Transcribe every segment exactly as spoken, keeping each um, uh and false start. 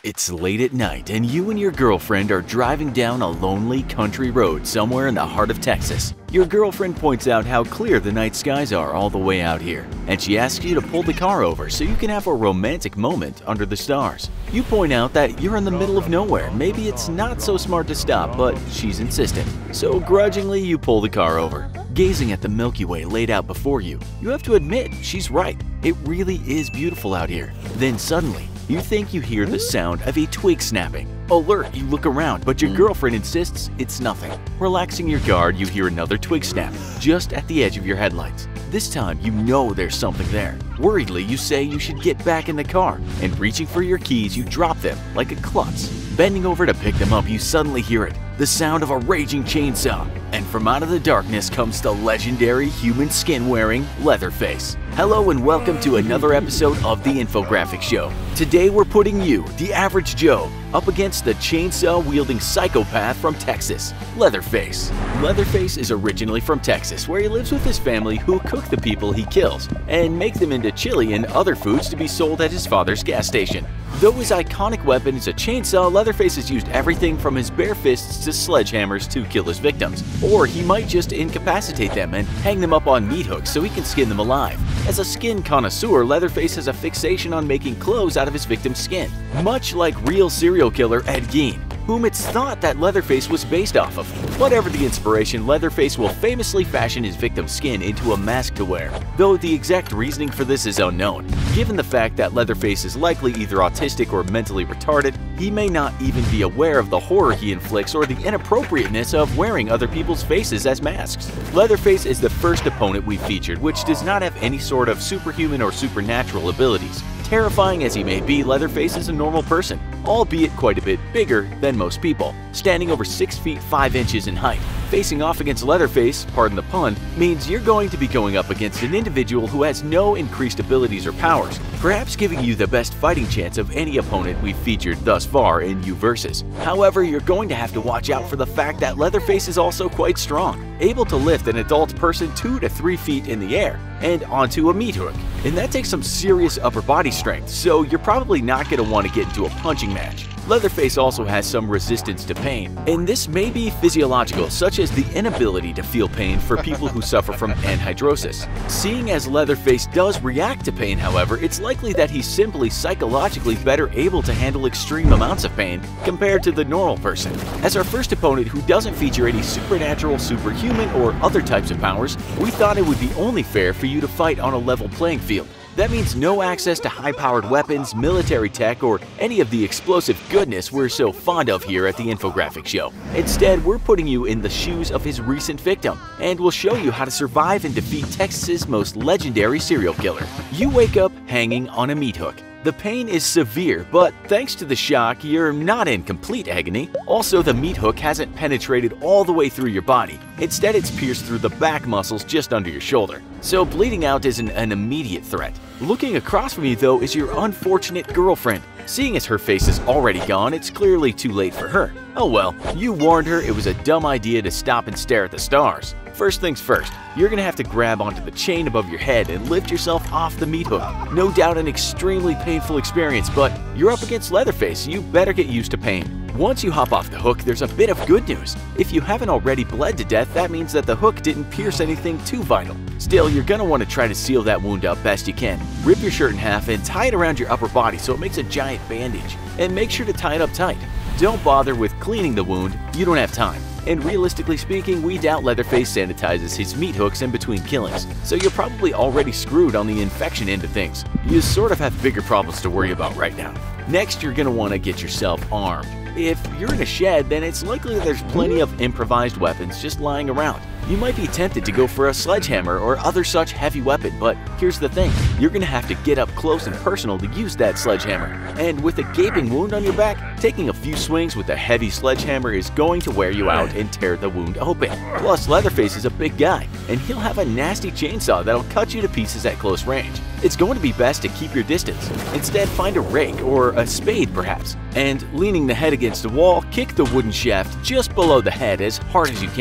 It's late at night and you and your girlfriend are driving down a lonely country road somewhere in the heart of Texas. Your girlfriend points out how clear the night skies are all the way out here, and she asks you to pull the car over so you can have a romantic moment under the stars. You point out that you're in the middle of nowhere, maybe it's not so smart to stop, but she's insistent. So grudgingly you pull the car over. Gazing at the Milky Way laid out before you, you have to admit she's right. It really is beautiful out here. Then suddenly, you think you hear the sound of a twig snapping. Alert, you look around, but your girlfriend insists it's nothing. Relaxing your guard, you hear another twig snap, just at the edge of your headlights. This time, you know there's something there. Worriedly, you say you should get back in the car, and reaching for your keys, you drop them like a klutz. Bending over to pick them up, you suddenly hear it, the sound of a raging chainsaw. And from out of the darkness comes the legendary human skin-wearing Leatherface. Hello and welcome to another episode of The Infographics Show. Today we're putting you, the average Joe, up against the chainsaw-wielding psychopath from Texas, Leatherface. Leatherface is originally from Texas, where he lives with his family who cook the people he kills and make them into chili and other foods to be sold at his father's gas station. Though his iconic weapon is a chainsaw, Leatherface has used everything from his bare fists to sledgehammers to kill his victims. Or he might just incapacitate them and hang them up on meat hooks so he can skin them alive. As a skin connoisseur, Leatherface has a fixation on making clothes out of his victim's skin, much like real serial killer Ed Gein, whom it's thought that Leatherface was based off of. Whatever the inspiration, Leatherface will famously fashion his victim's skin into a mask to wear, though the exact reasoning for this is unknown. Given the fact that Leatherface is likely either autistic or mentally retarded, he may not even be aware of the horror he inflicts or the inappropriateness of wearing other people's faces as masks. Leatherface is the first opponent we featured, which does not have any sort of superhuman or supernatural abilities. Terrifying as he may be, Leatherface is a normal person, albeit quite a bit bigger than most people, standing over six feet five inches in height. Facing off against Leatherface, pardon the pun, means you're going to be going up against an individual who has no increased abilities or powers, perhaps giving you the best fighting chance of any opponent we've featured thus far in U-Versus. However, you're going to have to watch out for the fact that Leatherface is also quite strong, able to lift an adult person two to three feet in the air and onto a meat hook. And that takes some serious upper body strength, so you're probably not going to want to get into a punching match. Leatherface also has some resistance to pain, and this may be physiological, such as the inability to feel pain for people who suffer from anhidrosis. Seeing as Leatherface does react to pain, however, it's likely that he's simply psychologically better able to handle extreme amounts of pain compared to the normal person. As our first opponent who doesn't feature any supernatural, superhuman, or other types of powers, we thought it would be only fair for you to fight on a level playing field. That means no access to high-powered weapons, military tech, or any of the explosive goodness we're so fond of here at the Infographics Show. Instead, we're putting you in the shoes of his recent victim, and we'll show you how to survive and defeat Texas's most legendary serial killer. You wake up hanging on a meat hook. The pain is severe, but thanks to the shock, you're not in complete agony. Also, the meat hook hasn't penetrated all the way through your body. Instead, it's pierced through the back muscles just under your shoulder. So bleeding out isn't an immediate threat. Looking across from you, though, is your unfortunate girlfriend. Seeing as her face is already gone, it's clearly too late for her. Oh well, you warned her it was a dumb idea to stop and stare at the stars. First things first, you're gonna have to grab onto the chain above your head and lift yourself off the meat hook. No doubt an extremely painful experience, but you're up against Leatherface, you better get used to pain. Once you hop off the hook, there's a bit of good news. If you haven't already bled to death, that means that the hook didn't pierce anything too vital. Still, you're gonna want to try to seal that wound up best you can. Rip your shirt in half and tie it around your upper body so it makes a giant bandage. And make sure to tie it up tight. Don't bother with cleaning the wound, you don't have time. And realistically speaking, we doubt Leatherface sanitizes his meat hooks in between killings, so you're probably already screwed on the infection end of things. You sort of have bigger problems to worry about right now. Next, you're gonna want to get yourself armed. If you're in a shed, then it's likely that there's plenty of improvised weapons just lying around. You might be tempted to go for a sledgehammer or other such heavy weapon, but here's the thing, you're gonna have to get up close and personal to use that sledgehammer. And with a gaping wound on your back, taking a few swings with a heavy sledgehammer is going to wear you out and tear the wound open. Plus, Leatherface is a big guy, and he'll have a nasty chainsaw that'll cut you to pieces at close range. It's going to be best to keep your distance. Instead, find a rake or a spade perhaps, and leaning the head against the wall, kick the wooden shaft just below the head as hard as you can.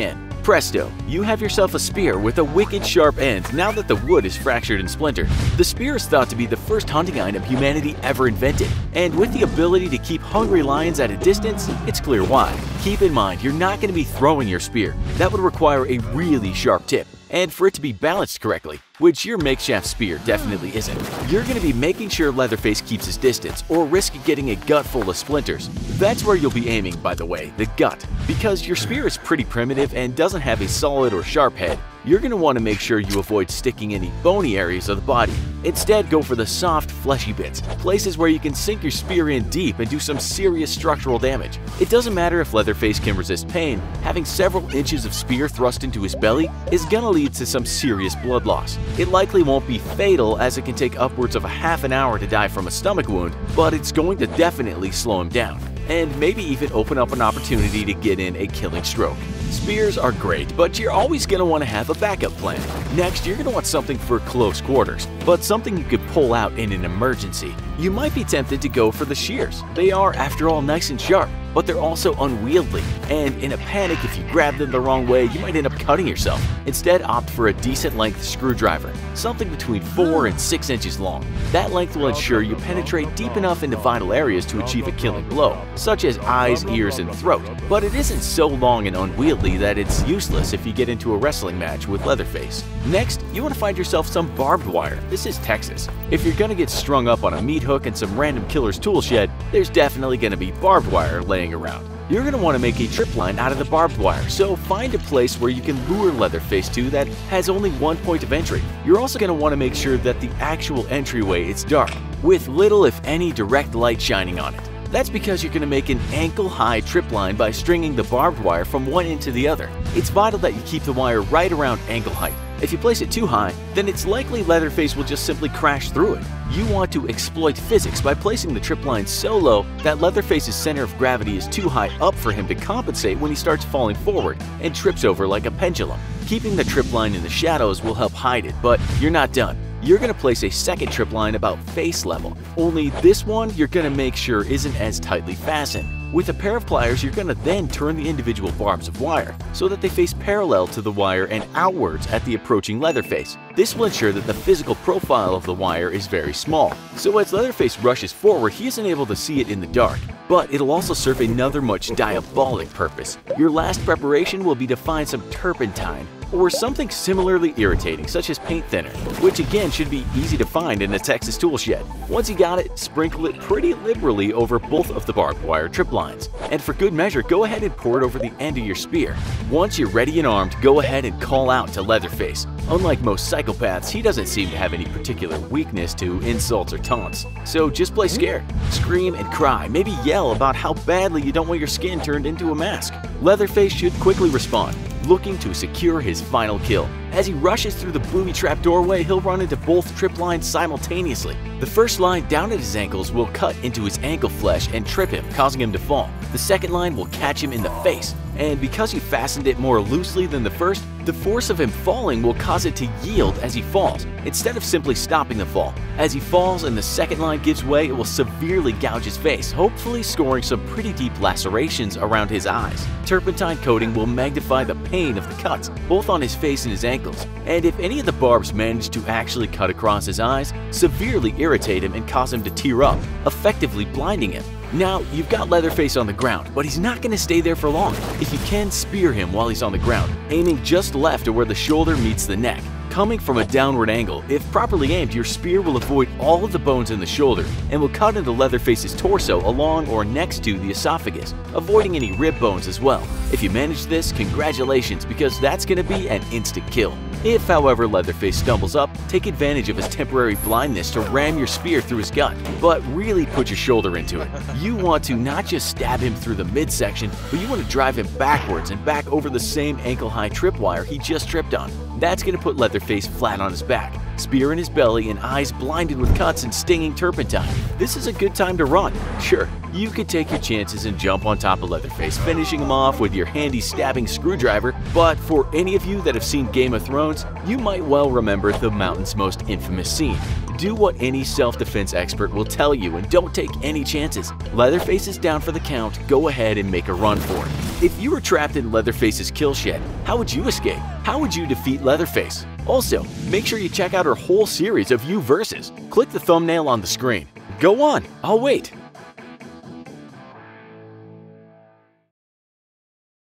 Presto! You have yourself a spear with a wicked sharp end now that the wood is fractured and splintered. The spear is thought to be the first hunting item humanity ever invented, and with the ability to keep hungry lions at a distance, it's clear why. Keep in mind, you're not going to be throwing your spear. That would require a really sharp tip, and for it to be balanced correctly, which your makeshift spear definitely isn't. You're going to be making sure Leatherface keeps his distance or risk getting a gut full of splinters. That's where you'll be aiming, by the way, the gut. Because your spear is pretty primitive and doesn't have a solid or sharp head, you're going to want to make sure you avoid sticking any bony areas of the body. Instead, go for the soft, fleshy bits, places where you can sink your spear in deep and do some serious structural damage. It doesn't matter if Leatherface can resist pain, having several inches of spear thrust into his belly is gonna lead to some serious blood loss. It likely won't be fatal as it can take upwards of a half an hour to die from a stomach wound, but it's going to definitely slow him down, and maybe even open up an opportunity to get in a killing stroke. Spears are great, but you're always going to want to have a backup plan. Next, you're going to want something for close quarters, but something you could pull out in an emergency. You might be tempted to go for the shears. They are, after all, nice and sharp, but they're also unwieldy, and in a panic, if you grab them the wrong way, you might end up cutting yourself. Instead, opt for a decent length screwdriver, something between four and six inches long. That length will ensure you penetrate deep enough into vital areas to achieve a killing blow, such as eyes, ears, and throat. But it isn't so long and unwieldy that it's useless if you get into a wrestling match with Leatherface. Next, you want to find yourself some barbed wire. This is Texas. If you're gonna get strung up on a meat hook and some random killer's tool shed, there's definitely gonna be barbed wire laying around. You're going to want to make a trip line out of the barbed wire, so find a place where you can lure Leatherface to that has only one point of entry. You're also going to want to make sure that the actual entryway is dark, with little if any direct light shining on it. That's because you're going to make an ankle-high trip line by stringing the barbed wire from one end to the other. It's vital that you keep the wire right around ankle height. If you place it too high, then it's likely Leatherface will just simply crash through it. You want to exploit physics by placing the trip line so low that Leatherface's center of gravity is too high up for him to compensate when he starts falling forward and trips over like a pendulum. Keeping the trip line in the shadows will help hide it, but you're not done. You're going to place a second trip line about face level, only this one you're going to make sure isn't as tightly fastened. With a pair of pliers, you're going to then turn the individual barbs of wire so that they face parallel to the wire and outwards at the approaching Leatherface. This will ensure that the physical profile of the wire is very small, so as Leatherface rushes forward, he isn't able to see it in the dark. But it'll also serve another much diabolic purpose. Your last preparation will be to find some turpentine, or something similarly irritating such as paint thinner, which again should be easy to find in a Texas tool shed. Once you got it, sprinkle it pretty liberally over both of the barbed wire trip lines. And for good measure, go ahead and pour it over the end of your spear. Once you're ready and armed, go ahead and call out to Leatherface. Unlike most psychopaths, he doesn't seem to have any particular weakness to insults or taunts. So just play scared. Scream and cry, maybe yell about how badly you don't want your skin turned into a mask. Leatherface should quickly respond, looking to secure his final kill. As he rushes through the booby-trap doorway, he'll run into both trip lines simultaneously. The first line down at his ankles will cut into his ankle flesh and trip him, causing him to fall. The second line will catch him in the face, and because you fastened it more loosely than the first, the force of him falling will cause it to yield as he falls, instead of simply stopping the fall. As he falls and the second line gives way, it will severely gouge his face, hopefully scoring some pretty deep lacerations around his eyes. Turpentine coating will magnify the pain of the cuts, both on his face and his ankles, and if any of the barbs manage to actually cut across his eyes, severely irritate him and cause him to tear up, effectively blinding him. Now, you've got Leatherface on the ground, but he's not going to stay there for long. If you can, spear him while he's on the ground, aiming just left of where the shoulder meets the neck. Coming from a downward angle, if properly aimed, your spear will avoid all of the bones in the shoulder and will cut into Leatherface's torso along or next to the esophagus, avoiding any rib bones as well. If you manage this, congratulations, because that's going to be an instant kill. If, however, Leatherface stumbles up, take advantage of his temporary blindness to ram your spear through his gut, but really put your shoulder into it. You want to not just stab him through the midsection, but you want to drive him backwards and back over the same ankle-high tripwire he just tripped on. That's going to put Leatherface flat on his back, spear in his belly, and eyes blinded with cuts and stinging turpentine. This is a good time to run. Sure, You could take your chances and jump on top of Leatherface, finishing him off with your handy stabbing screwdriver, but for any of you that have seen Game of Thrones, you might well remember the Mountain's most infamous scene. Do what any self-defense expert will tell you and don't take any chances. Leatherface is down for the count, go ahead and make a run for it. If you were trapped in Leatherface's kill shed, how would you escape? How would you defeat Leatherface? Also, make sure you check out our whole series of You Versus. Click the thumbnail on the screen. Go on, I'll wait.